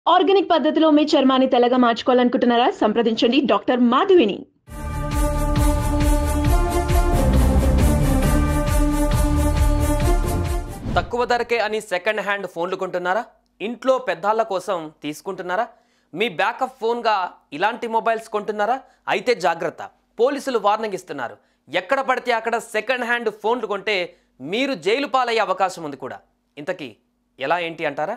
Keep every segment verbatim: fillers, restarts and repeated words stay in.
Organic పద్ధతిలో మీ చర్మాన్ని తెల్లగా మార్చుకోవాలనుకుంటున్నారా? సంప్రదించండి డాక్టర్ మాధవిని. తక్కువ ధరకే అని సెకండ్ హ్యాండ్ ఫోన్లు కొంటున్నారా? ఇంట్లో పెద్దాళ్ళ కోసం తీసుకుంటున్నారా? మీ బ్యాకప్ ఫోన్గా ఇలాంటి మొబైల్స్ కొంటున్నారా? అయితే జాగ్రత్త, పోలీసులు వార్నింగ్ ఇస్తున్నారు. ఎక్కడ పడితే అక్కడ సెకండ్ హ్యాండ్ ఫోన్లు కొంటే మీరు జైలు పాలయ్యే అవకాశం ఉంది కూడా. ఇంతకీ ఎలా ఏంటి అంటారా?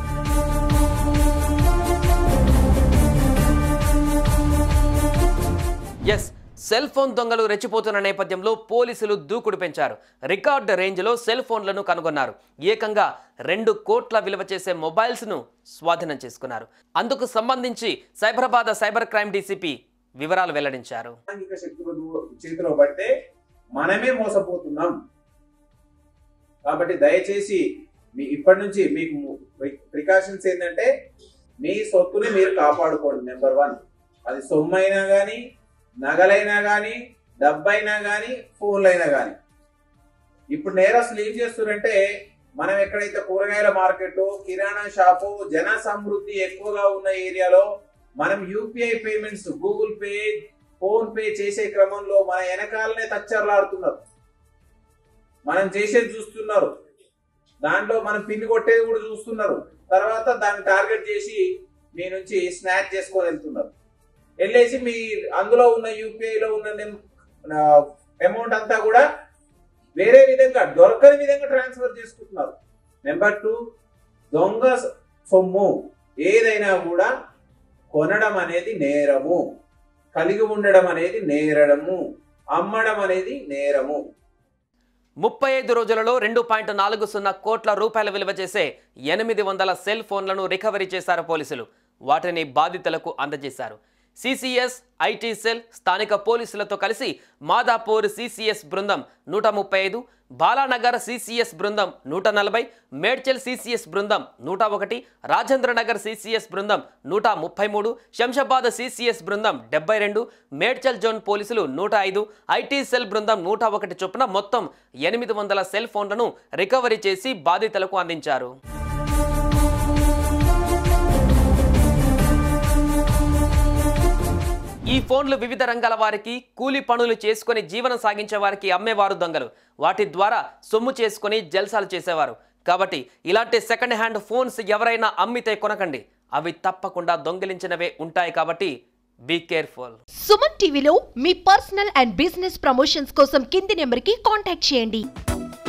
ఎస్, సెల్ ఫోన్ దొంగలు రెచ్చిపోతున్న నేపథ్యంలో పోలీసులు దూకుడు పెంచారు. రికార్డ్ రేంజ్లో సెల్ ఫోన్లను కనుగొన్నారు. ఏకంగా రెండు కోట్ల విలువ చేసే మొబైల్స్ను స్వాధీనం చేసుకున్నారు. అందుకు సంబంధించి సైబరాబాద్ సైబర్ క్రైమ్ డీసీపీ వివరాలు వెల్లడించారు. చేతిలో పడితే మనమే మోసపోతున్నాం కాబట్టి దయచేసి మీ ఇప్పటి నుంచి మీకు ప్రికాషన్స్ ఏంటంటే మీ సొత్తుని మీరు కాపాడుకోండి. నెంబర్ వన్, అది సొమ్మైనా కానీ, నగలైనా కానీ, డబ్బైనా కానీ, ఫోన్లైనా కానీ. ఇప్పుడు నేరస్తులు ఏం చేస్తున్నారంటే, మనం ఎక్కడైతే కూరగాయల మార్కెట్, కిరాణా షాపు, జన సమృద్ధి ఎక్కువగా ఉన్న ఏరియాలో మనం UPI payments, Google Pay, PhonePe చేసే క్రమంలో మన వెనకాలనే తచ్చర్లాడుతున్నారు. మనం చేసేది చూస్తున్నారు, దాంట్లో మనం పిన్ కొట్టేది కూడా చూస్తున్నారు. తర్వాత దాన్ని టార్గెట్ చేసి మీ నుంచి స్నాచ్ చేసుకొని వెళ్తున్నారు. వెళ్ళేసి మీ అందులో ఉన్న యూపీఐలో ఉన్న అమౌంట్ అంతా కూడా వేరే విధంగా దొరకని విధంగా ట్రాన్స్ఫర్ చేసుకుంటున్నారు. నెంబర్ టూ, దొంగ సొమ్ము ఏదైనా కూడా కొనడం అనేది నేరము, కలిగి ఉండడం అనేది నేరము, అమ్మడం అనేది నేరము. ముప్పై ఐదు రోజులలో రెండు పాయింట్ నాలుగు సున్నా కోట్ల రూపాయల విలువ చేసే ఎనిమిది వందల సెల్ ఫోన్లను రికవరీ చేశారు పోలీసులు. వాటిని బాధితులకు అందజేశారు. సిసిఎస్, ఐటీ సెల్, స్థానిక పోలీసులతో కలిసి మాదాపూర్ సిసిఎస్ బృందం నూట ముప్పై ఐదు, బాలానగర్ సిసిఎస్ బృందం నూట నలభై, మేడ్చల్ సిసిఎస్ బృందం నూట ఒకటి, రాజేంద్రనగర్ సిసిఎస్ బృందం నూట ముప్పై మూడు, శంషాబాద్ సిసిఎస్ బృందం డెబ్బై రెండు, మేడ్చల్ జోన్ పోలీసులు నూట ఐదు, ఐటీ సెల్ బృందం నూట ఒకటి చొప్పున మొత్తం ఎనిమిది వందల సెల్ ఫోన్లను రికవరీ చేసి బాధితులకు అందించారు. ఈ ఫోన్లు వివిధ రంగాల వారికి, కూలి పనులు చేసుకుని జీవనం సాగించే వారికి అమ్మేవారు దొంగలు. వాటి ద్వారా సొమ్ము చేసుకుని జల్సాలు చేసేవారు. కాబట్టి ఇలాంటి సెకండ్ హ్యాండ్ ఫోన్స్ ఎవరైనా అమ్మితే కొనకండి. అవి తప్పకుండా దొంగిలించినవే ఉంటాయి. కాబట్టి బీ కేర్ఫుల్. సుమన్ టీవీలో మీ పర్సనల్ అండ్ బిజినెస్ ప్రమోషన్స్ కోసం కింది నెంబర్కి కాంటాక్ట్ చేయండి.